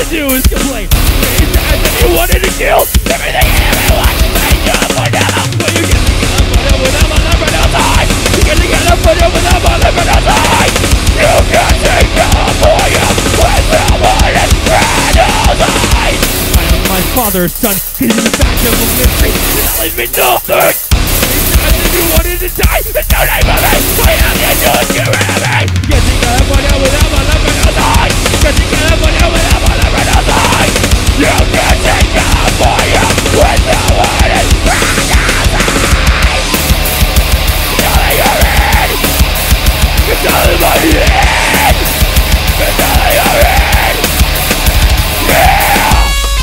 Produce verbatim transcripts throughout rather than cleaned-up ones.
do is complain. Many times that you wanted to kill everything and everyone. They just for now. But you get together for them with them on the front outside. You get together for them with them on the front outside. You can take California with someone in front outside. I am my father's son. He's in the back of a mystery. It tells me nothing. If you wanted to die, it's no name for me. I am the just get rid of me. Get together for them with them on the front outside. Get together for them with them on the front outside. You can take California with someone in front outside. Until you're in. Until my head. Until you're in. Yeah.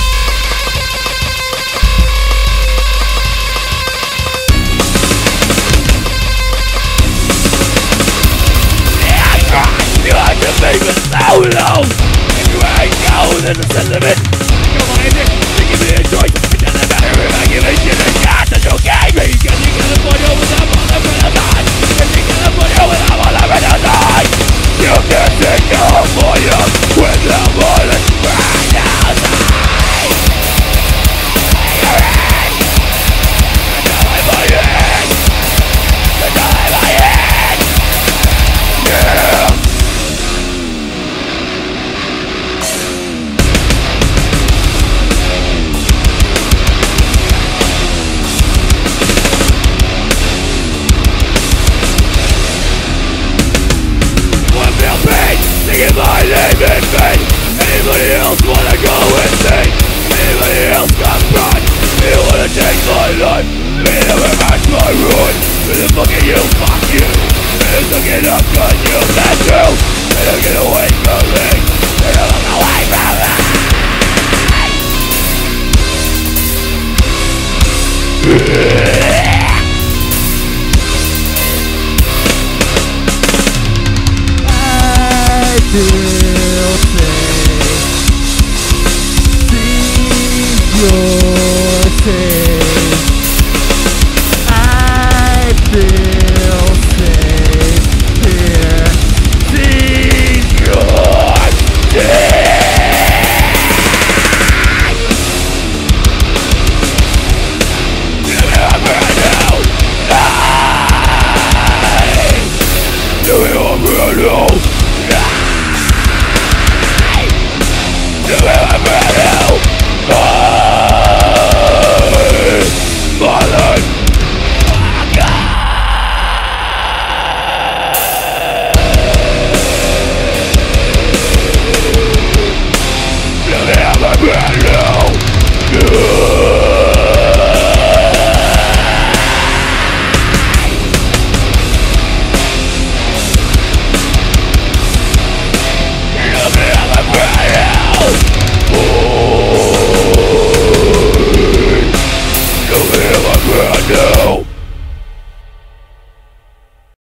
You have to make it so low. If you ain't going, there's a sense of it. Come on in there, they give me a choice. It doesn't matter if I give a shit or not. That's okay. You got to get a photo with them on the front outside. You can get a photo with them on the front outside. You can take California with them on the front outside. You're in. Until I'm in. Until I'm in. Yeah. Singing my name in vain. Anybody else wanna go insane? Anybody else got pride? They wanna take my life. They never match my ruin. With the fucking you, fuck you. They took it up cause you said to. They took it away from me. They took it away from me. I feel safe. See your safe. I feel safe here. See your safe. Never know. Never know. You ever